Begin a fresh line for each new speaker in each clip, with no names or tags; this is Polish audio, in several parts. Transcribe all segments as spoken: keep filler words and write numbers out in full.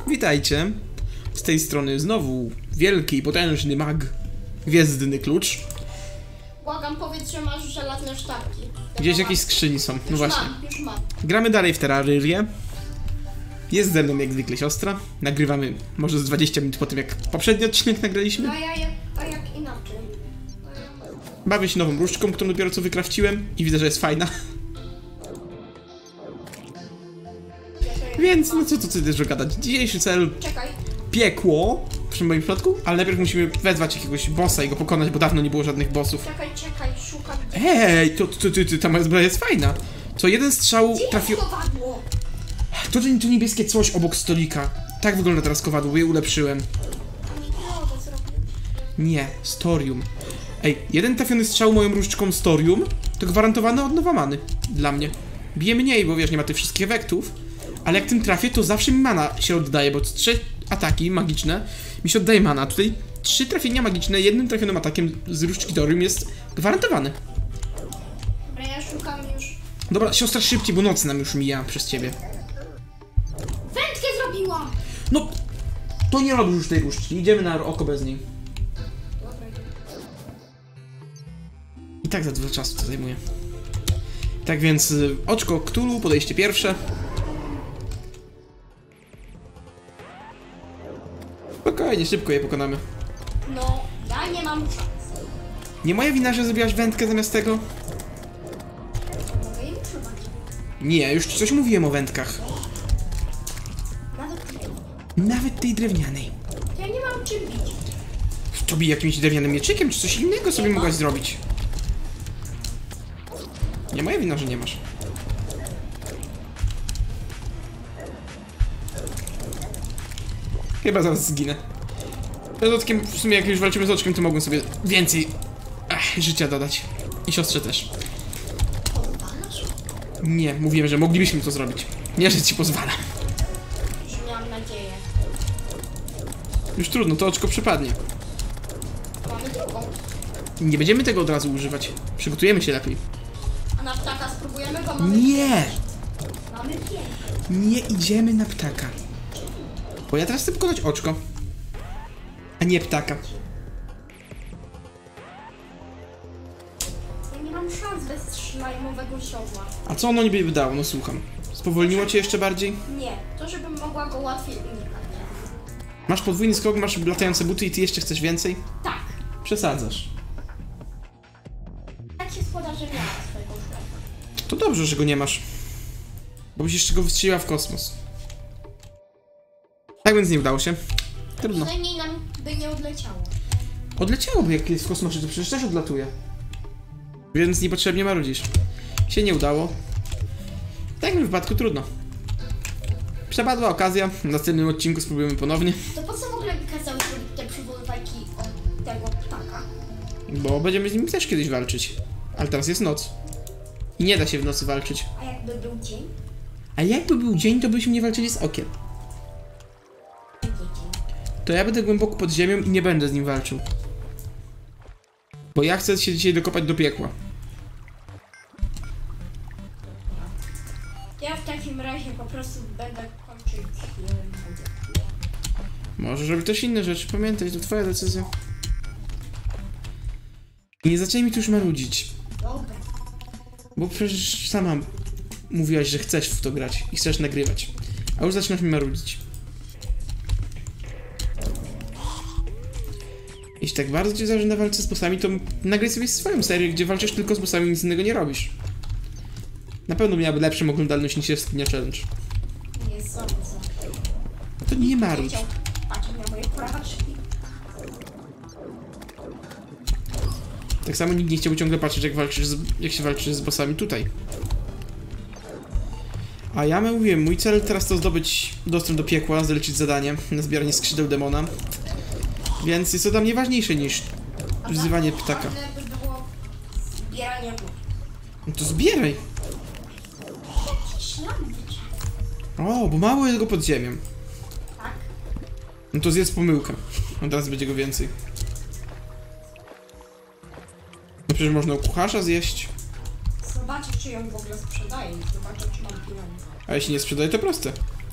Witajcie. Z tej strony znowu wielki i potężny mag. Gwiezdny klucz.
Błagam, powiedz, że masz żelazne sztabki.
Gdzieś jakieś skrzyni są, no
już
właśnie.
Mam, już mam.
Gramy dalej w Terrarię. Jest ze mną jak zwykle siostra. Nagrywamy może z dwadzieścia minut po tym, jak poprzedni odcinek nagraliśmy.
A ja jak, a jak inaczej?
Bawię się nową różdżką, którą dopiero co wykrafciłem i widzę, że jest fajna. Więc no co tu dużo gadać. Dzisiejszy cel...
Czekaj.
Piekło, przy moim przypadku, ale najpierw musimy wezwać jakiegoś bossa i go pokonać, bo dawno nie było żadnych bossów.
Czekaj, czekaj, szukam.
Ej, to, to, to, to ta moja zbroja jest fajna. Co jeden strzał trafił...
kowadło?
To, to, to niebieskie coś obok stolika. Tak wygląda teraz kowadło, bo je ulepszyłem. Nie, storium. Ej, jeden trafiony strzał moją różdżką storium to gwarantowane od nowa many. Dla mnie. Bije mniej, bo wiesz, nie ma tych wszystkich efektów. Ale jak tym trafię, to zawsze mi mana się oddaje, bo trzy ataki magiczne mi się oddaje mana. A tutaj trzy trafienia magiczne jednym trafionym atakiem z różdżki Torium jest gwarantowane.
Dobra, ja szukam już.
Dobra, siostra, szybciej, bo noc nam już mija przez ciebie.
Wędkę zrobiłam!
No, to nie robisz już tej różdżki. Idziemy na oko bez niej.
Dobra.
I tak za dużo czasu to zajmuje. Tak więc y, oczko Cthulhu, podejście pierwsze. Spokojnie, szybko je pokonamy.
No, ja nie mam szans.
Nie moja wina, że zrobiłaś wędkę zamiast tego?
Mogę im trzymać.
Nie, już ci coś mówiłem o wędkach.
Nawet tej.
Nawet tej drewnianej.
Ja nie mam czym bić.
To bij jakimś drewnianym mieczykiem, czy coś innego sobie
Nie
mogłaś
ma.
zrobić. Nie moja wina, że nie masz. Chyba zaraz zginę. Z oczkiem, w sumie jak już walczymy z oczkiem, to mogłem sobie więcej ach, życia dodać. I siostrze też.
Pozwalasz?
Nie, mówiłem, że moglibyśmy to zrobić. Nie, że ci pozwalam.
Już miałam nadzieję.
Już trudno, to oczko przypadnie.
Mamy drugą.
Nie będziemy tego od razu używać. Przygotujemy się lepiej.
A na ptaka spróbujemy go? Mamy
Nie!
Mamy pięć.
Nie idziemy na ptaka. Bo ja teraz chcę pokonać oczko. A nie ptaka.
Ja nie mam szans bez szlajmowego siodła.
A co ono niby wydało? No słucham. Spowolniło cię jeszcze bardziej?
Nie, to żebym mogła go łatwiej unikać.
Masz podwójny skok, masz latające buty i ty jeszcze chcesz więcej?
Tak.
Przesadzasz.
Tak się składa, że nie ma swojego szlajmu.
To dobrze, że go nie masz. Bo byś jeszcze go wystrzeliła w kosmos. Tak więc nie udało się. Trudno.
Przynajmniej nam by nie odleciało.
Odleciałoby, jak jest w kosmosie, to przecież też odlatuje. Więc niepotrzebnie marudzisz. Się nie udało. W takim wypadku trudno. Przepadła okazja. W następnym odcinku spróbujemy ponownie.
To po co w ogóle wykazały te przywoływajki od tego ptaka?
Bo będziemy z nim też kiedyś walczyć. Ale teraz jest noc. I nie da się w nocy walczyć.
A jakby był dzień?
A jakby był dzień, to byśmy nie walczyli z okiem.
Jaki dzień?
To ja będę głęboko pod ziemią i nie będę z nim walczył. Bo ja chcę się dzisiaj dokopać do piekła.
Ja w takim razie po prostu będę kończyć.
Możesz robić też inne rzeczy, pamiętaj, to twoja decyzja. I nie zaczęli mi tu już marudzić.
Dobra.
Bo przecież sama mówiłaś, że chcesz w to grać i chcesz nagrywać. A już zaczynasz mi marudzić. Jeśli tak bardzo ci zależy na walce z bossami, to nagraj sobie swoją serię, gdzie walczysz tylko z bossami i nic innego nie robisz. Na pewno miałaby lepszą oglądalność niż Jaskinia Challenge.
Nie sądzę.
To nie marudź.
Chciał patrzeć na moje porażki.
Tak samo nikt nie chciałby ciągle patrzeć, jak walczysz z, jak się walczy z bossami tutaj. A ja mówiłem, mój cel teraz to zdobyć dostęp do piekła, zlecić zadanie na zbieranie skrzydeł demona. Więc jest to dla mnie ważniejsze niż wzywanie ptaka.
Ważne by było zbieranie wód.
No to zbieraj!
Ślam wyciągnę.
O, bo mało jest go pod ziemią.
Tak?
No to zjedz pomyłkę. A teraz będzie go więcej. No przecież można u kucharza zjeść.
Zobaczę, czy ją w ogóle sprzedaję i zobaczę, czy mam pieniądze.
A jeśli nie sprzedaje, to proste.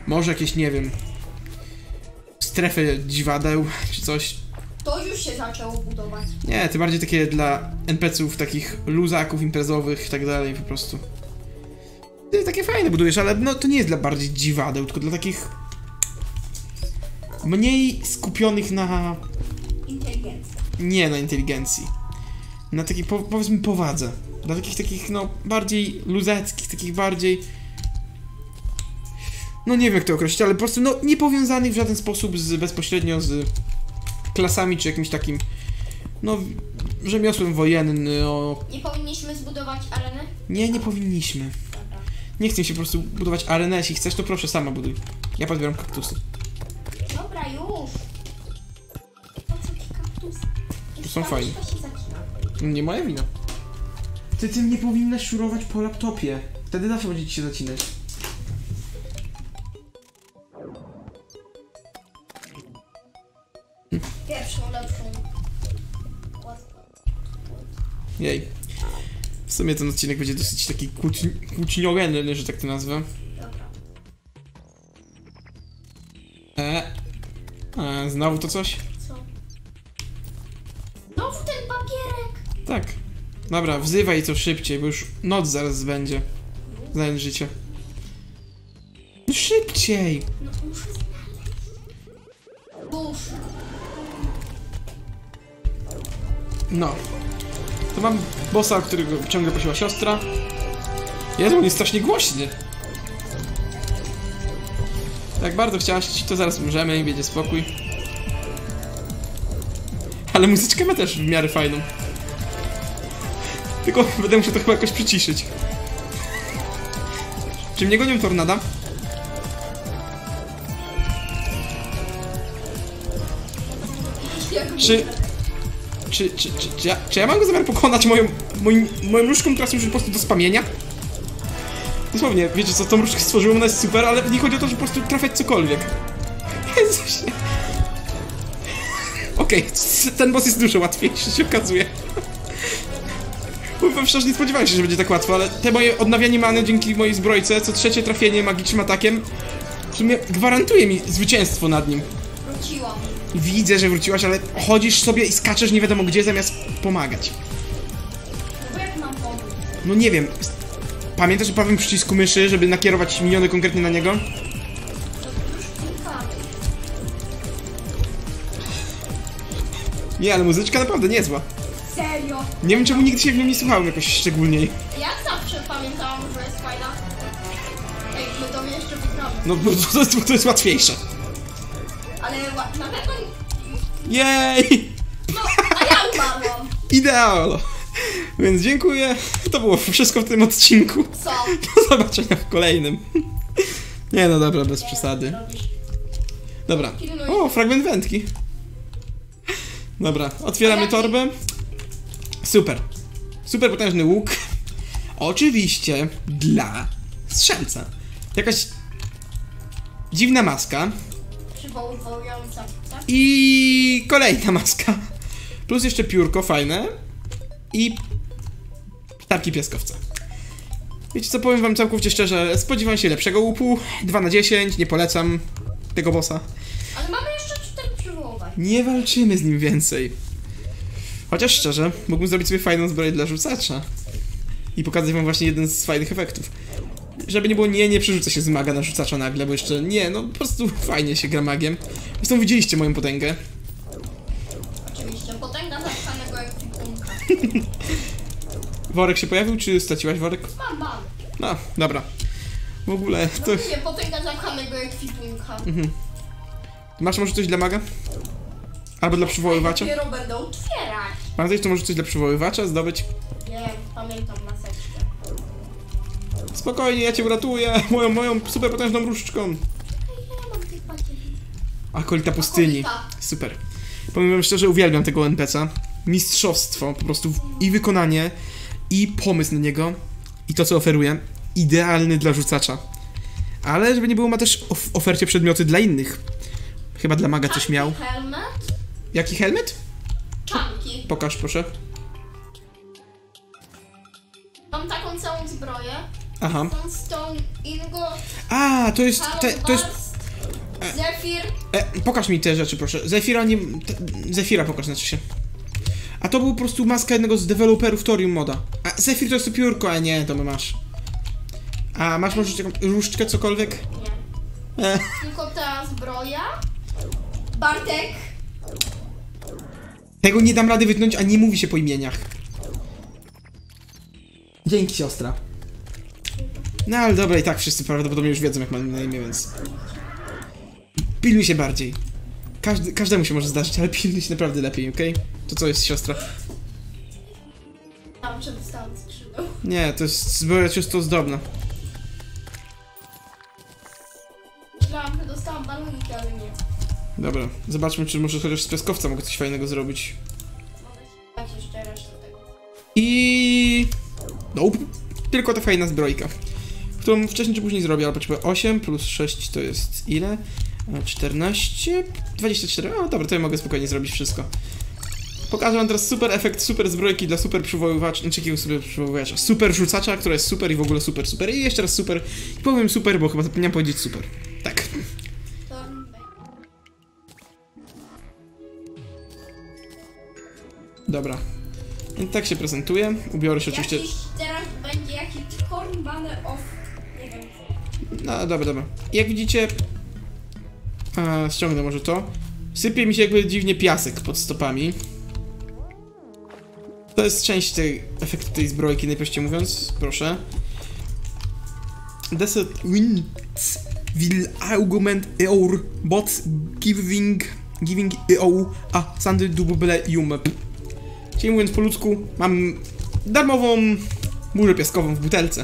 Może jakieś, nie wiem, strefę dziwadeł, czy coś.
To już się zaczęło budować.
Nie, to bardziej takie dla en pe ce ów, takich luzaków imprezowych i tak dalej, po prostu. Ty takie fajne budujesz, ale no to nie jest dla bardziej dziwadeł, tylko dla takich mniej skupionych na...
Inteligencja.
Nie na inteligencji. Na takiej, po, powiedzmy, powadze. Dla takich, takich, no, bardziej luzeckich, takich bardziej... No nie wiem jak to określić, ale po prostu, no, nie powiązanych w żaden sposób z, bezpośrednio z klasami, czy jakimś takim, no, rzemiosłem wojennym, no...
Nie powinniśmy zbudować arenę?
Nie, nie powinniśmy.
Dobra.
Nie chcę się po prostu budować arenę, jeśli chcesz, to proszę, sama buduj. Ja podbieram kaktusy.
Dobra, już. Po co ci kaktusy?
To są fajne.
To się zaczyna.
Nie moja wina. Ty tym nie powinnaś szurować po laptopie. Wtedy zawsze będzie ci się zacinać.
Pierwszą, lepszą. Łatwo.
Jej. W sumie ten odcinek będzie dosyć taki kłóci- kłócniogenny, że tak to nazwę.
Dobra.
E. E, znowu to coś?
Co? Znowu ten papierek!
Tak. Dobra, wzywaj co szybciej, bo już noc zaraz będzie. Zająć życie. No szybciej!
No muszę znaleźć. Już.
No. To mam bossa, którego ciągle prosiła siostra. Jezu, on jest strasznie głośny. Jak bardzo chciałaś, to zaraz umrzemy i będzie spokój. Ale muzyczkę ma też w miarę fajną. Tylko będę musiał to chyba jakoś przyciszyć. Czy mnie gonią tornada? Czy... Czy, czy, czy, czy, ja, czy ja mam go zamiar pokonać moją, moim, moją różdżką, która służy po prostu do spamienia? Dosłownie, wiecie co, tą różdżkę stworzyłem, ona jest super, ale nie chodzi o to, że po prostu trafiać cokolwiek. Jezusie. Okej, okay, ten boss jest dużo łatwiejszy, się okazuje. Powiem szczerze, nie spodziewałem się, że będzie tak łatwo, ale te moje odnawianie many dzięki mojej zbrojce, co trzecie trafienie magicznym atakiem, w sumie gwarantuje mi zwycięstwo nad nim.
Wróciłam.
Widzę, że wróciłaś, ale chodzisz sobie i skaczesz nie wiadomo gdzie, zamiast pomagać.
No bo jak mam pomóc?
No nie wiem. Pamiętasz o prawym przycisku myszy, żeby nakierować miniony konkretnie na niego?
To już klikamy.
Nie, ale muzyczka naprawdę niezła.
Serio?
Nie wiem czemu nigdy się w nią nie słuchałem jakoś szczególniej.
Ja zawsze pamiętałam, że jest fajna. Ej, my to jeszcze wygramy.
No to jest, to jest łatwiejsze.
Ale ła- na pewno...
Jej!
No, a ja umarłam.
Idealo! Więc dziękuję. To było wszystko w tym odcinku.
Co?
Do zobaczenia w kolejnym. Nie no dobra, bez przesady.
Robisz?
Dobra.
Pilnuj.
O, fragment wędki. Dobra, otwieramy torbę. Super. Super potężny łuk. Oczywiście dla strzelca. Jakaś dziwna maska.
Przywołująca, tak?
I kolejna maska. Plus jeszcze piórko fajne. I ptarki piaskowca. Wiecie co, powiem wam całkowicie szczerze, spodziewam się lepszego łupu. dwa na dziesięć, nie polecam tego bossa.
Ale mamy jeszcze cztery przywoływać.
Nie walczymy z nim więcej. Chociaż szczerze, mógłbym zrobić sobie fajną zbroję dla rzucacza. I pokazać wam właśnie jeden z fajnych efektów. Żeby nie było, nie, nie przerzucę się z maga na rzucacza nagle, bo jeszcze nie, no po prostu fajnie się gra magiem. Zresztą widzieliście moją potęgę.
Oczywiście, potęga zapchanego ekwipunka.
Worek się pojawił, czy straciłaś worek?
Mam, mam.
No, dobra. W ogóle
No
to...
mówię, potęga zapchanego ekwipunka.
Masz może coś dla maga? Albo dla przywoływacza?
Dopiero będę otwierać.
Pamiętaj, to może coś dla przywoływacza zdobyć?
Nie, pamiętam maseczkę.
Spokojnie, ja cię uratuję moją, moją super potężną różdżką.
Ej, ja mam tych pakietów.
Akolita pustyni.
Akolita.
Super. Powiem wam szczerze, uwielbiam tego en pe ce a. Mistrzostwo, po prostu i wykonanie, i pomysł na niego, i to co oferuje. Idealny dla rzucacza. Ale żeby nie było, ma też w ofercie przedmioty dla innych. Chyba dla maga coś miał.
Helmet?
Jaki helmet?
Czanki.
Pokaż proszę.
Mam taką całą zbroję.
Aha.
Sunstone, Ingo,
A, to jest... Te, to jest...
Zephyr.
E, pokaż mi te rzeczy, proszę. Zefira nie... Te, Zefira pokaż, znaczy się. A to był po prostu maska jednego z deweloperów Thorium moda. A Zephyr to jest to piórko, a nie, to my masz. A masz może jakąś różdżkę, cokolwiek?
Nie.
E.
Tylko ta zbroja. Bartek.
Tego nie dam rady wytnąć, a nie mówi się po imieniach. Dzięki, siostra. No ale dobra, i tak wszyscy prawdopodobnie już wiedzą, jak mam na imię, więc... Pilnuj się bardziej. Każdy, każdemu się może zdarzyć, ale pilnuj się naprawdę lepiej, okej? Okay? To co jest, siostra?
Tam przedostałam skrzydeł.
Nie, to jest zbroja czysto ozdobna.
Myślałam, że dostałam baloniki, ale nie.
Dobra, zobaczmy, czy może chociaż z piaskowca mogę coś fajnego zrobić.
Mogę ci dać jeszcze resztę tego.
I... Nope. Tylko ta fajna zbrojka, którą wcześniej czy później zrobię, ale potrzebuję osiem plus sześć to jest ile? czternaście? dwadzieścia cztery? O, dobra, to ja mogę spokojnie zrobić wszystko. Pokażę wam teraz super efekt super zbrojki dla super przywoływacza, znaczy jakiego super przywoływacza? Super rzucacza, która jest super i w ogóle super, super. I jeszcze raz super. I powiem super, bo chyba zapomniałem powiedzieć super. Tak. Dobra. I tak się prezentuje. Ubiorę się oczywiście...
Jakiś teraz będzie jakiś Cornbane of... Nie wiem.
No, dobra, dobra. Jak widzicie... A, ściągnę może to. Sypie mi się jakby dziwnie piasek pod stopami. To jest część tej efektu tej zbrojki, najprościej mówiąc. Proszę. Desert winds will augment your bots giving giving you a sandy double jump. Czyli mówiąc po ludzku, mam darmową burzę piaskową w butelce.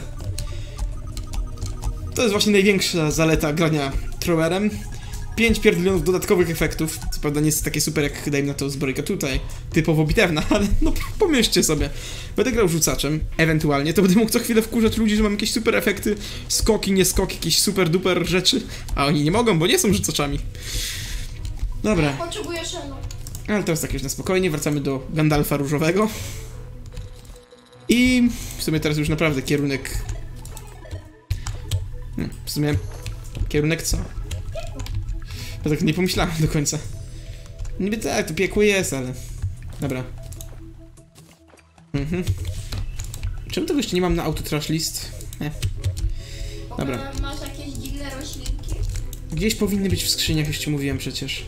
To jest właśnie największa zaleta grania throwerem. pięć pierdolionów dodatkowych efektów. Co prawda nie jest takie super jak, dajmy na to, zbrojka tutaj, typowo bitewna, ale no pomyślcie sobie. Będę grał rzucaczem, ewentualnie, to będę mógł co chwilę wkurzać ludzi, że mam jakieś super efekty, skoki, nie skoki, jakieś super duper rzeczy, a oni nie mogą, bo nie są rzucaczami. Dobra.
Potrzebuję szelu.
Ale teraz tak już na spokojnie, wracamy do Gandalfa różowego. I w sumie teraz już naprawdę kierunek... Hmm, w sumie... Kierunek co? Ja tak nie pomyślałem do końca. Niby tak, to piekło jest, ale... Dobra. Mhm. Czemu tego jeszcze nie mam na autotrash list? Nie. Dobra.
Masz jakieś dziwne roślinki?
Gdzieś powinny być w skrzyniach, jeszcze mówiłem przecież.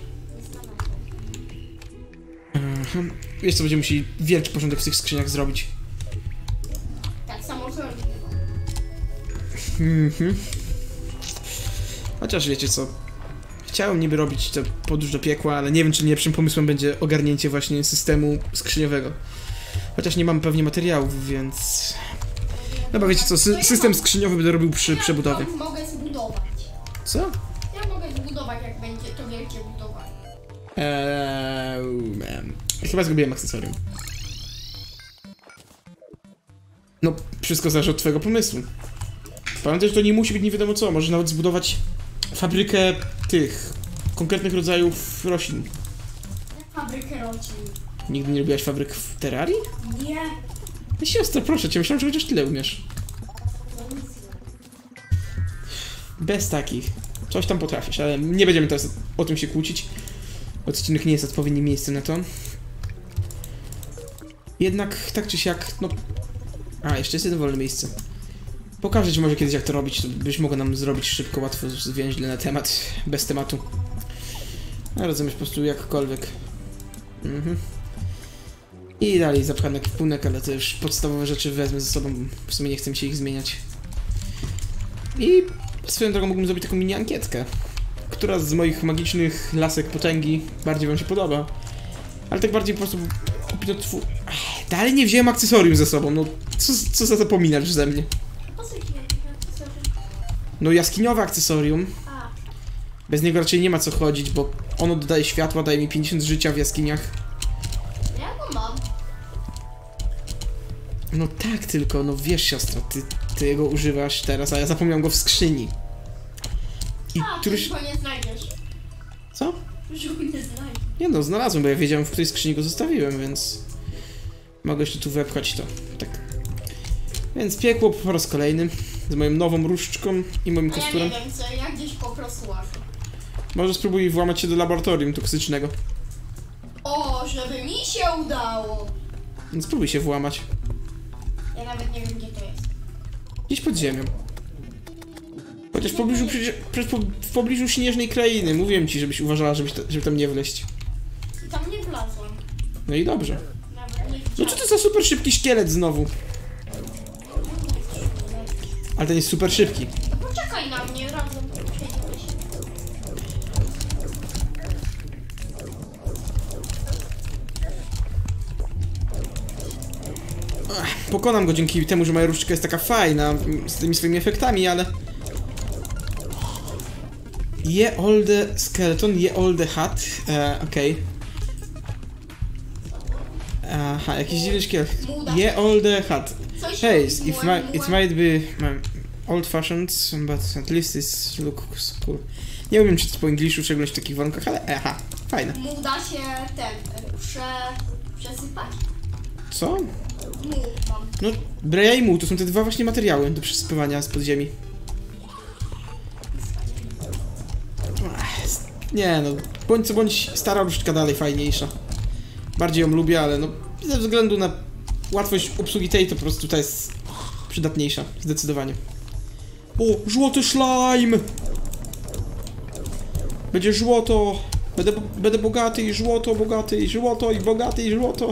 Aha. Wiesz co, będziemy musieli wielki porządek w tych skrzyniach zrobić.
Tak samo zrobię.
Mhm. Chociaż wiecie co, chciałem niby robić tę podróż do piekła, ale nie wiem, czy lepszym pomysłem będzie ogarnięcie właśnie systemu skrzyniowego. Chociaż nie mam pewnie materiałów, więc... Dobra, wiecie co, sy system skrzyniowym będę robił przy przebudowie.
Ja mogę zbudować.
Co?
Ja mogę zbudować, jak będzie to wielkie budowanie.
Eee, chyba zgubiłem akcesorium. No, wszystko zależy od twojego pomysłu. Pamiętaj, że to nie musi być nie wiadomo co, możesz nawet zbudować fabrykę tych konkretnych rodzajów roślin.
Fabrykę roślin.
Nigdy nie robiłaś fabryk w Terrarii?
Nie.
No siostra, proszę cię, myślałem, że chociaż tyle umiesz. Bez takich. Coś tam potrafisz, ale nie będziemy teraz o tym się kłócić. Odcinek nie jest odpowiednim miejscem na to. Jednak, tak czy siak, no... A, jeszcze jest jedno wolne miejsce. Pokażę ci może kiedyś, jak to robić, to byś mogła nam zrobić szybko, łatwo, zwięźle na temat, bez tematu. A rozumiesz, po prostu jakkolwiek. Mhm. I dalej zapchany ekwipunek, ale to już podstawowe rzeczy wezmę ze sobą, w sumie nie chcę mi się ich zmieniać. I swoją drogą mógłbym zrobić taką mini ankietkę, która z moich magicznych lasek potęgi bardziej wam się podoba. Ale tak bardziej po prostu opiniotwór... Dalej nie wziąłem akcesorium ze sobą, no co, co za zapominasz ze mnie?
Po co ci jakieś akcesorium?
No jaskiniowe akcesorium.
A.
Bez niego raczej nie ma co chodzić, bo ono dodaje światła, daje mi pięćdziesiąt życia w jaskiniach.
Ja go mam.
No tak, tylko, no wiesz siostro, ty, ty jego używasz teraz, a ja zapomniałem go w skrzyni. I
A,
któryś...
ty go nie znajdziesz.
Co?
Już go nie znajdziesz.
Nie no, znalazłem, bo ja wiedziałem, w której skrzyni go zostawiłem, więc... Mogę jeszcze tu wepchać to, tak. Więc piekło po raz kolejny. Z moją nową różdżką i moim
A ja
kosturem.
nie wiem co, ja gdzieś po prostu łażę.
Może spróbuj włamać się do laboratorium toksycznego.
O, żeby mi się udało.
No spróbuj się włamać.
Ja nawet nie wiem gdzie to jest.
Gdzieś pod ziemią. Chociaż w pobliżu, przecież, przecież po, w pobliżu śnieżnej krainy. Mówiłem ci, żebyś uważała, żebyś ta, żeby tam nie wleść.
I tam nie wlazłam.
No i dobrze.
Nawet nie
No
widziałam.
co to za super szybki szkielet znowu? Ale ten jest super szybki.
No poczekaj na mnie, razem przejdziemy się.
Ach, pokonam go dzięki temu, że moja różdżka jest taka fajna z tymi swoimi efektami, ale... Je all the skeleton, je all the hat. E, okej. Okay. Aha, jakiś dziwny szkielet. Je all the hat.
Coś
Hey,
robiłem,
it, might, it
byłem-
might be um, old-fashioned, but at least it looks cool. Nie umiem czytać po angielsku, w szczególności w takich warunkach, ale aha, fajne.
Mu da się ten, e, prze... przesypać.
Co?
Mu mam.
No, breja i muł to są te dwa właśnie materiały do przesypywania z podziemi. Ach, nie no, bądź co bądź, stara różdżka dalej fajniejsza. Bardziej ją lubię, ale no, ze względu na łatwość obsługi tej, to po prostu ta jest przydatniejsza, zdecydowanie. O, złoty slime! Będzie złoto! Będę, będę bogaty i złoto, bogaty i złoto i bogaty i złoto.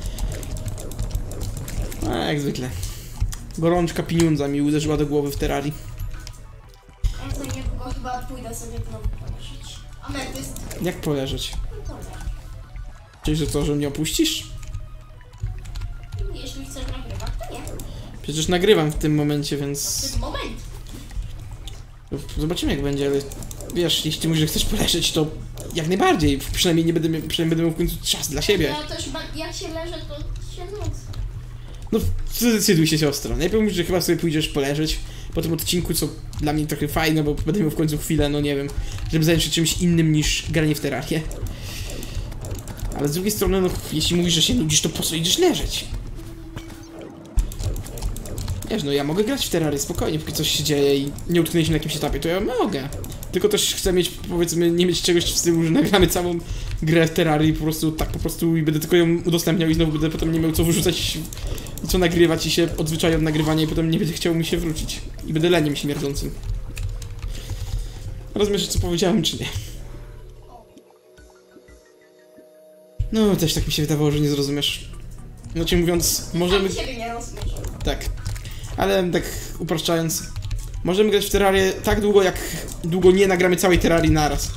A, jak zwykle. Gorączka pieniądza mi uderzyła do głowy w terrarii.
Ja za niedługo chyba pójdę sobie znowu poleżeć. Ametyst.
Jak poleżeć?
No poleż.
Czyli, że co, że mnie opuścisz?
Jeśli chcesz nagrywać, to nie.
Przecież nagrywam w tym momencie, więc...
W tym momencie.
Zobaczymy jak będzie, ale... Wiesz, jeśli mówisz, że chcesz poleżeć, to... Jak najbardziej. Przynajmniej nie będę miał, przynajmniej będę miał w końcu czas dla siebie.
Ja też ba- jak się leżę, to się nudzę.
No, zdecyduj się, siostro. Najpierw mówisz, że chyba sobie pójdziesz poleżeć po tym odcinku, co dla mnie trochę fajne, bo będę miał w końcu chwilę, no nie wiem, żeby zająć się czymś innym niż granie w terrarię. Ale z drugiej strony, no, jeśli mówisz, że się nudzisz, to po co idziesz leżeć? Wiesz, no ja mogę grać w terrarię spokojnie, póki coś się dzieje i nie utknęliśmy na jakimś etapie, to ja mogę. Tylko też chcę mieć, powiedzmy, nie mieć czegoś w stylu, że nagramy całą grę w terrarii po prostu, tak po prostu i będę tylko ją udostępniał i znowu będę potem nie miał co wyrzucać i co nagrywać i się odzwyczaję od nagrywania i potem nie będzie chciał mi się wrócić. I będę leniem śmierdzącym. Rozumiesz, co powiedziałem, czy nie? No, też tak mi się wydawało, że nie zrozumiesz. Znaczy mówiąc, możemy...
Sam siebie nie rozumiesz.
Tak. Ale tak upraszczając, możemy grać w terrarię tak długo, jak długo nie nagramy całej terrarii naraz.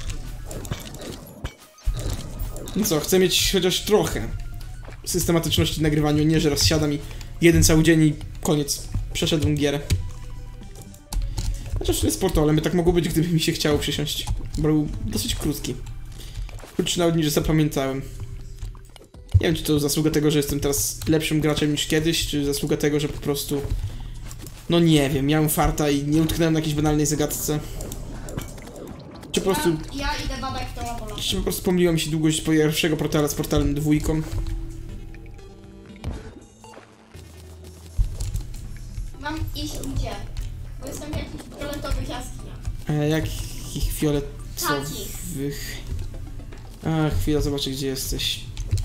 No co, chcę mieć chociaż trochę systematyczności w nagrywaniu, nie że raz siadam i jeden cały dzień i koniec. Przeszedłem gierę. Chociaż jest portolem, by tak mogło być, gdyby mi się chciało przysiąść. Był dosyć krótki. Krótszy nawet niż zapamiętałem. Nie wiem, czy to zasługa tego, że jestem teraz lepszym graczem niż kiedyś, czy zasługa tego, że po prostu... No nie wiem, miałem farta i nie utknąłem na jakiejś banalnej zagadce. Czy po prostu...
Ja, ja idę badać w tą laboratorium.
Czy po prostu pomyliła mi się długość pierwszego portala z portalem dwójką.
Mam iść gdzie? Bo jestem w jakichś fioletowych jaskiniach.
E, jakich fioletowych... A, chwila, zobaczę gdzie jesteś.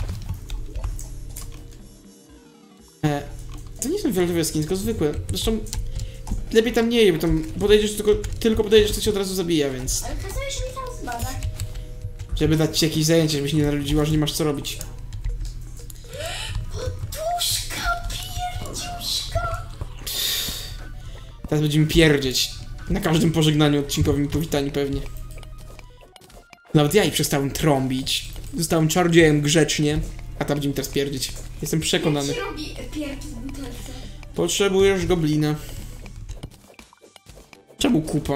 E, to nie są fioletowe jaskini, tylko zwykłe. Zresztą... Lepiej tam nie je, bo tam podejdziesz tylko... Tylko podejdziesz, to cię od razu zabija, więc...
Ale kazałeś mi tam zbadać.
Żeby dać ci jakieś zajęcie, żebyś nie narodziła, że nie masz co robić.
Poduszka, pierdziuszka.
Teraz będziemy pierdzieć. Na każdym pożegnaniu odcinkowym i powitaniu pewnie. Nawet ja i przestałem trąbić. Zostałem czarodziejem grzecznie, a tam będziemy teraz pierdzieć. Jestem przekonany.
Jak się robi pierd w butelce?
Potrzebujesz goblina. Czemu kupa?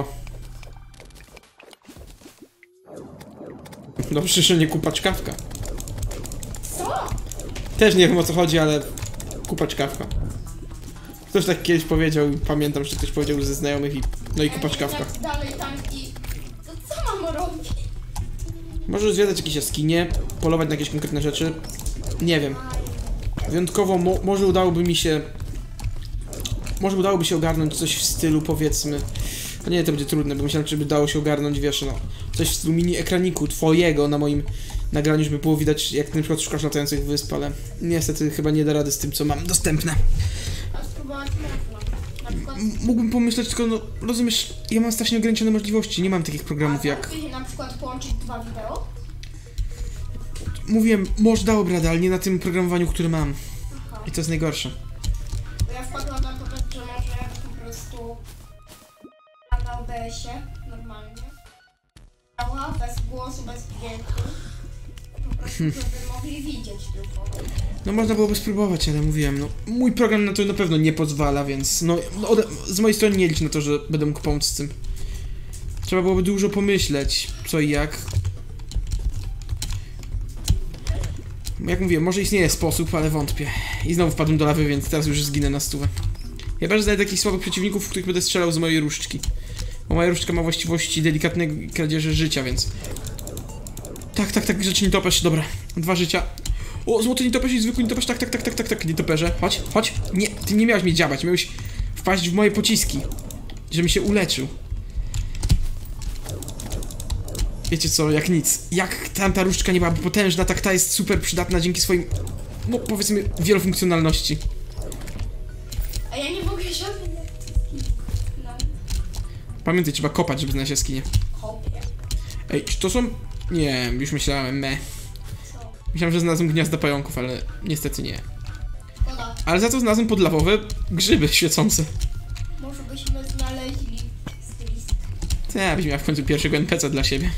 Dobrze, że nie kupa czkawka.
Co?
Też nie wiem o co chodzi, ale kupa czkawka. Ktoś tak kiedyś powiedział i pamiętam, że ktoś powiedział ze znajomych i... No i kupa czkawka.
Jak dalej tam i... To co mam robić?
Możesz zwiedzać jakieś jaskinie, polować na jakieś konkretne rzeczy. Nie wiem. Wyjątkowo mo może udałoby mi się może udałoby się ogarnąć coś w stylu, powiedzmy... A nie, to będzie trudne, bo myślałem, czy by dało się ogarnąć, wiesz, no... Coś w stylu mini ekraniku twojego na moim nagraniu, żeby było widać, jak na przykład szukasz latających wysp, ale... Niestety chyba nie da rady z tym, co mam dostępne.
A spróbować można. Na przykład...
M mógłbym pomyśleć, tylko no, rozumiesz, ja mam strasznie ograniczone możliwości, nie mam takich programów
A
jak...
A na przykład połączyć dwa wideo?
Mówiłem, może dałoby radę, ale nie na tym programowaniu, które mam.
Aha.
I to jest najgorsze.
Bo ja wpadłam na to, że może po prostu na O B S-ie normalnie. Działa bez głosu, bez dźwięku. Po prostu, żeby mogli widzieć tylko.
No można byłoby spróbować, ale mówiłem, no mój program na to na pewno nie pozwala, więc no, no ode, z mojej strony nie licz na to, że będę mógł pomóc z tym. Trzeba byłoby dużo pomyśleć, co i jak. Jak mówiłem, może istnieje sposób, ale wątpię. I znowu wpadłem do lawy, więc teraz już zginę na stówę. Chyba że znajdę takich słabych przeciwników, w których będę strzelał z mojej różdżki. Bo moja różdżka ma właściwości delikatnej kradzieży życia, więc... Tak, tak, tak, rzecz nietoperz, dobra. Dwa życia. O, złoty nietoperz i zwykły nietoperz, tak, tak, tak, tak, tak, tak, nietoperze. Chodź, chodź. Nie, ty nie miałeś mnie dziabać, miałeś wpaść w moje pociski. Żebym się uleczył. Wiecie co, jak nic. Jak tamta różdżka nie byłaby potężna, tak ta jest super przydatna dzięki swoim, no powiedzmy, wielofunkcjonalności.
A ja nie mogę żadnej... No,
Pamiętaj, trzeba kopać, żeby znaleźć jaskinię.
kopię.
Ej, czy to są... Nie, już myślałem, me.
Co?
Myślałem, że znalazłem gniazda pająków, ale niestety nie.
Szkoda.
Ale za to znalazłem podlawowe grzyby świecące.
Może byśmy znaleźli stylistkę.
Ja byś miał w końcu pierwszego N P C dla siebie.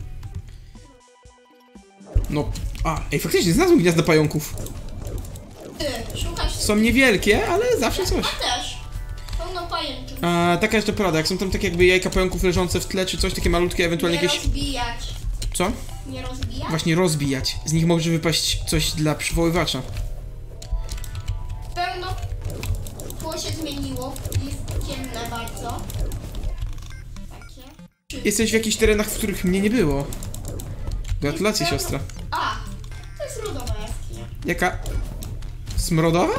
No, a, ej, faktycznie znalazłem gniazda pająków.
Ty, szukasz...
Są niewielkie, ale zawsze coś.
Ja też. Pełno pajęczyn.
A, taka jeszcze porada, jak są tam takie jakby jajka pająków leżące w tle, czy coś takie malutkie, ewentualnie
Nie
jakieś...
rozbijać.
Co?
Nie rozbijać?
Właśnie rozbijać. Z nich może wypaść coś dla przywoływacza.
Pełno... Tło się zmieniło. Jest ciemne bardzo. Takie. Czy...
Jesteś w jakichś terenach, w których mnie nie było. Gratulacje,
Pełno-
siostra.
A! To jest lodowa jaskinia.
Jaka? Smrodowa?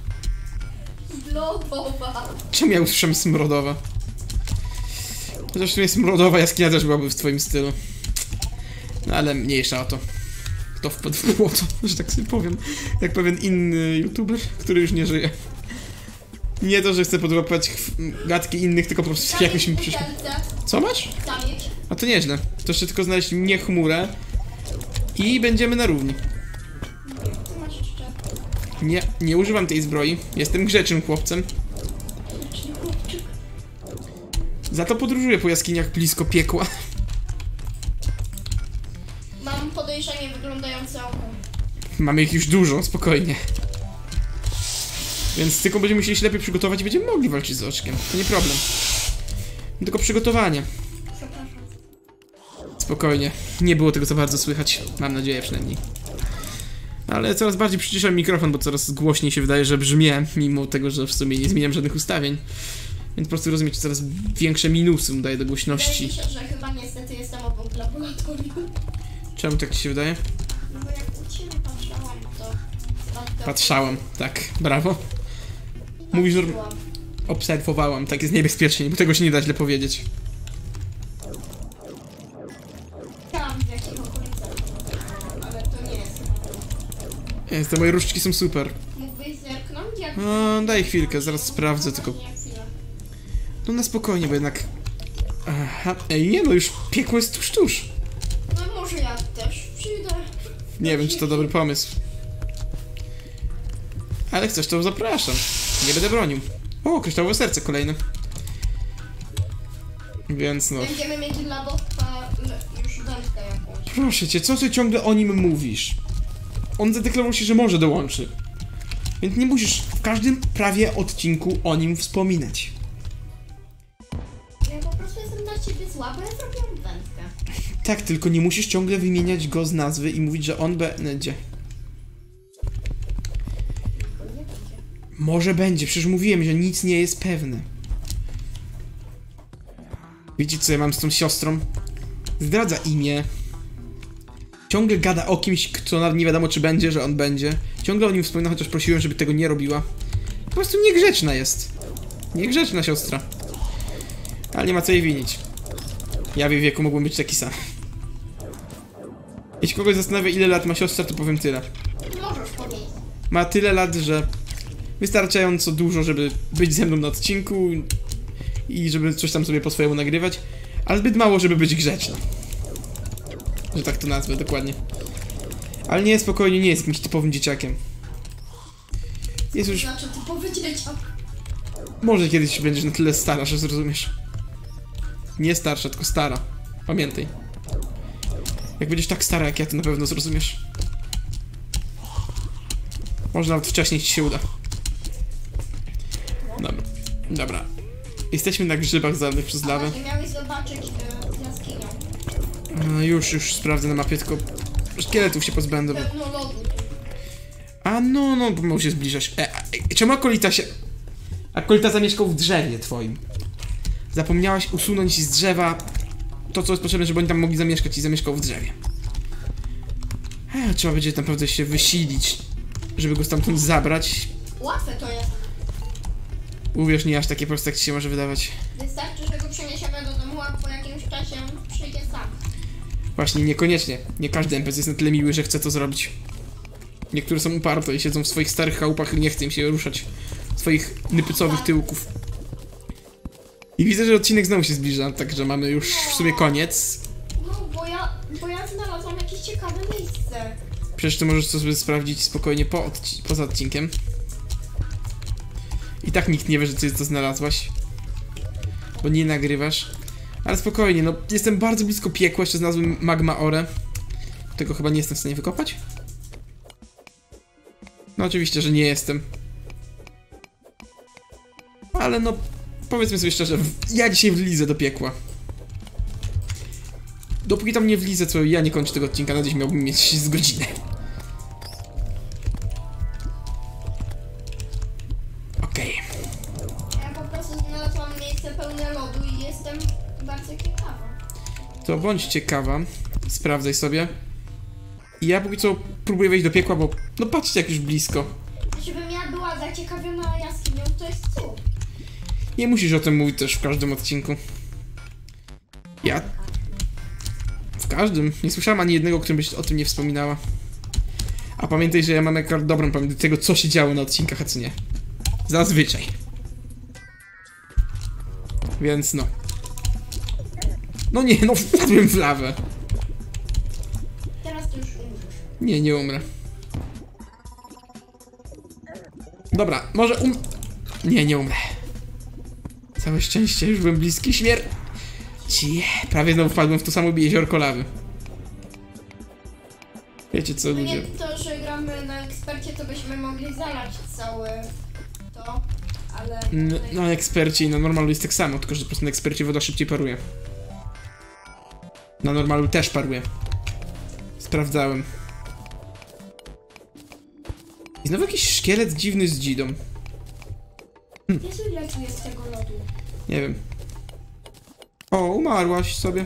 Lodowa.
Czemu ja usłyszałem smrodowa? Chociaż w sumie smrodowa jaskinia też byłaby w twoim stylu. No ale mniejsza o to. Kto wpadł w błoto, że tak sobie powiem. Jak pewien inny youtuber, który już nie żyje. Nie to, że chcę podłapać gadki innych, tylko po prostu jakoś mi przyszło. Co masz?
Zamieć.
A to nieźle. To jeszcze tylko znaleźć mnie chmurę. I będziemy na równi.
Co masz jeszcze?
Nie, nie używam tej zbroi. Jestem grzecznym chłopcem. Za to podróżuję po jaskiniach blisko piekła.
Mam podejrzenie wyglądające oko.
Mamy ich już dużo, spokojnie. Więc tylko będziemy musieli się lepiej przygotować i będziemy mogli walczyć z oczkiem. To nie problem. Tylko przygotowanie.
Przepraszam.
Spokojnie. Nie było tego za bardzo słychać. Mam nadzieję przynajmniej. Ale coraz bardziej przyciszam mikrofon, bo coraz głośniej się wydaje, że brzmię, mimo tego, że w sumie nie zmieniam żadnych ustawień. Więc po prostu rozumiecie, coraz większe minusy daję do
Wydaje
głośności.
mi się, że chyba niestety jestem obok laboratorium.
Czemu tak ci się wydaje?
No bo jak u ciebie patrzałam, to...
Patrzałam, tak, brawo. Mówisz, że
Patrzyłam.
obserwowałam, tak jest niebezpiecznie, bo tego się nie da źle powiedzieć.
Tam w jakich okolicach. Ale to nie jest.
Jest, te moje różdżki są super.
Mógłbyś zerknąć jak...
No, daj chwilkę, zaraz sprawdzę, tylko...
Nie, chwilę.
No na spokojnie, bo jednak... Aha, ej, nie no, już piekło jest tuż, tuż.
No może ja też przyjdę.
Nie wiem, czy to dobry pomysł. Ale chcesz, to zapraszam. Nie będę bronił. O, kryształowe serce kolejne. Więc no...
Będziemy mieć dla Botka już wędkę jakąś.
Proszę cię, co ty ciągle o nim mówisz? On zadeklarował się, że może dołączy. Więc nie musisz w każdym prawie odcinku o nim wspominać.
Ja po prostu jestem dla ciebie słaby, ale zrobiłam wędkę.
Tak, tylko nie musisz ciągle wymieniać go z nazwy i mówić, że on będzie.
Bo nie będzie.
Może będzie, przecież mówiłem, że nic nie jest pewne. Widzicie, co ja mam z tą siostrą? Zdradza imię. Ciągle gada o kimś, kto nawet nie wiadomo, czy będzie, że on będzie. Ciągle o nim wspomina, chociaż prosiłem, żeby tego nie robiła. Po prostu niegrzeczna jest. Niegrzeczna siostra. Ale nie ma co jej winić. Ja w jej wieku mogłem być taki sam. Jeśli kogoś zastanawia, ile lat ma siostra, to powiem tyle.
Możesz powiedzieć.
Ma tyle lat, że wystarczająco dużo, żeby być ze mną na odcinku i żeby coś tam sobie po swojemu nagrywać, ale zbyt mało, żeby być grzeczna. Że tak to nazwę dokładnie. Ale nie, spokojnie, nie jest jakimś typowym dzieciakiem. Jest już...
Znaczy typowy dzieciak.
Może kiedyś będziesz na tyle stara, że zrozumiesz. Nie starsza, tylko stara. Pamiętaj. Jak będziesz tak stara jak ja, to na pewno zrozumiesz. Może nawet wcześniej ci się uda. Dobra. Dobra. Jesteśmy na grzybach zalanych przez lawę.
Nie miałeś zobaczyć y, jaskinią.
No, już, już sprawdzę na mapie, tylko szkieletów się pozbędę. Bo...
Pełno lodu.
A no, no, pomału się zbliżasz. E, e, czemu akolita się... Akolita zamieszkał w drzewie twoim. Zapomniałaś usunąć z drzewa to, co jest potrzebne, żeby oni tam mogli zamieszkać i zamieszkał w drzewie. E, trzeba będzie naprawdę się wysilić, żeby go stamtąd zabrać.
Łatwe to jest.
Uwierz, nie aż takie proste, jak ci się może wydawać.
Wystarczy, że go przeniesiemy do domu, a po jakimś czasie on przyjdzie sam.
Właśnie, niekoniecznie. Nie każdy N P C jest na tyle miły, że chce to zrobić. Niektóre są uparte i siedzą w swoich starych chałupach i nie chce im się ruszać swoich nypycowych tyłków. I widzę, że odcinek znowu się zbliża, także mamy już w sumie koniec.
No, bo ja, bo ja znalazłam jakieś ciekawe miejsce.
Przecież ty możesz to sobie sprawdzić spokojnie po odci poza odcinkiem. I tak nikt nie wie, że ty to znalazłaś. Bo nie nagrywasz. Ale spokojnie, no jestem bardzo blisko piekła, jeszcze znalazłem Magma Ore. Tego chyba nie jestem w stanie wykopać. No oczywiście, że nie jestem. Ale no, powiedzmy sobie szczerze, ja dzisiaj wlizę do piekła. Dopóki tam nie wlizę, to ja nie kończę tego odcinka, na dziś miałbym mieć z godzinę. Okej.
Ja po prostu znalazłam miejsce pełne lodu i jestem bardzo ciekawa.
To bądź ciekawa, sprawdzaj sobie. I ja póki co próbuję wejść do piekła, bo no patrzcie jak już blisko.
Żebym ja była zaciekawiona jaskinią, to jest cud.
Nie musisz o tym mówić też w każdym odcinku. Ja... W każdym. Nie słyszałam ani jednego, którym byś o tym nie wspominała. A pamiętaj, że ja mam akurat dobrą pamięć do tego, co się działo na odcinkach, a co nie. Zazwyczaj. Więc no. No nie, no wpadłem w lawę.
Teraz to już umrzesz.
Nie, nie umrę. Dobra, może um... Nie, nie umrę. Całe szczęście, już byłem bliski śmierci. Prawie znowu wpadłem w to samo jeziorko lawy. Wiecie co,
No
ludzie?
nie to, że gramy na ekspercie, to byśmy mogli zalać całe to, ale...
N na ekspercie i na normalu jest tak samo, tylko że po prostu na ekspercie woda szybciej paruje. Na normalu też paruje. Sprawdzałem. I znowu jakiś szkielet dziwny z dzidą.
Jezu, ile tu jest tego lodu?
Nie wiem. O, umarłaś sobie.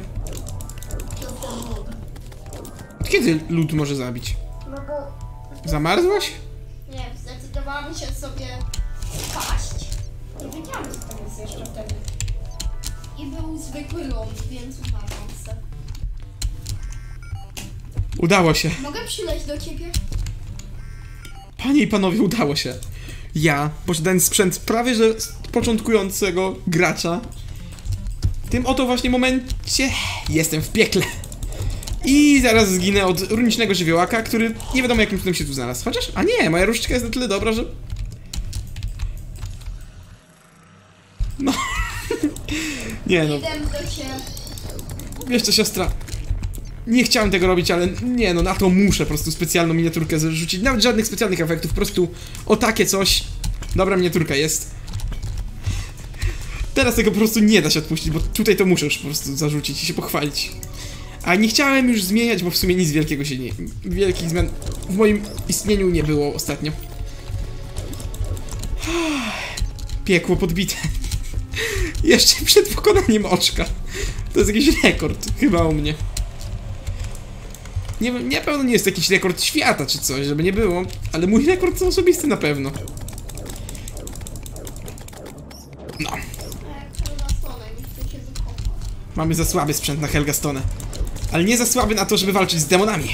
Od kiedy lód może zabić?
No bo...
Zamarzłaś?
Nie, zdecydowałam się sobie spaść. Nie wiedziałam, co tam jest jeszcze wtedy. I był zwykły ląd, więc umarłam se.
Udało się.
Mogę przyleć do ciebie?
Panie i panowie, udało się. Ja, posiadając sprzęt prawie że z początkującego gracza, w tym oto właśnie momencie jestem w piekle. I zaraz zginę od runicznego żywiołaka, który nie wiadomo jakim cudem się tu znalazł. Chociaż, a nie, moja różdżka jest na tyle dobra, że... No. Nie no.
Idę do ciebie.
Wiesz co, siostra? Nie chciałem tego robić, ale nie no, na to muszę po prostu specjalną miniaturkę zarzucić. Nawet żadnych specjalnych efektów, po prostu o takie coś. Dobra miniaturka jest. Teraz tego po prostu nie da się odpuścić, bo tutaj to muszę już po prostu zarzucić i się pochwalić. A nie chciałem już zmieniać, bo w sumie nic wielkiego się nie... Wielkich zmian w moim istnieniu nie było ostatnio. Piekło podbite. Jeszcze przed pokonaniem oczka. To jest jakiś rekord, chyba u mnie. Nie wiem, na pewno nie jest jakiś rekord świata czy coś, żeby nie było, ale mój rekord to osobisty na pewno. Mamy za słaby sprzęt na Helgastone. Ale nie za słaby na to, żeby walczyć z demonami.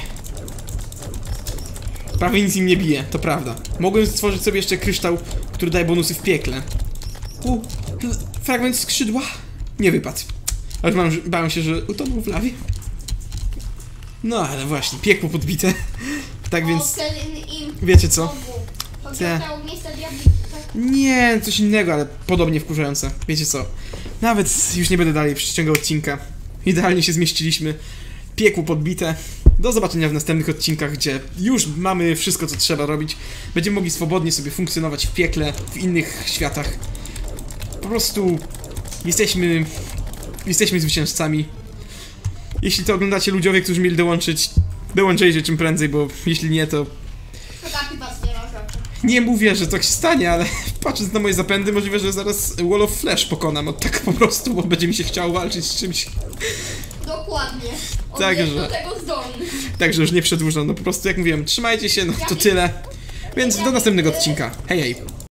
Prawie nic im nie bije, to prawda. Mogłem stworzyć sobie jeszcze kryształ, który daje bonusy w piekle. U, fragment skrzydła. Nie wypadł. Ale mam, bałem się, że utonął w lawie. No, ale właśnie, piekło podbite. Tak więc, wiecie co? Nie, coś innego, ale podobnie wkurzające. Wiecie co? Nawet już nie będę dalej przyciągał odcinka. Idealnie się zmieściliśmy. Piekło podbite. Do zobaczenia w następnych odcinkach, gdzie już mamy wszystko, co trzeba robić. Będziemy mogli swobodnie sobie funkcjonować w piekle, w innych światach. Po prostu jesteśmy... Jesteśmy zwycięzcami. Jeśli to oglądacie ludziowie, którzy mieli dołączyć, dołączajcie czym prędzej, bo jeśli nie, to... Nie mówię, że tak się stanie, ale patrząc na moje zapędy, możliwe, że zaraz Wall of Flash pokonam. O tak po prostu, bo będzie mi się chciało walczyć z czymś.
Dokładnie. On
Także,
jest do tego zdolny.
Także już nie przedłużam, no po prostu jak mówiłem, trzymajcie się, no to tyle. Więc do następnego odcinka. Hej, hej.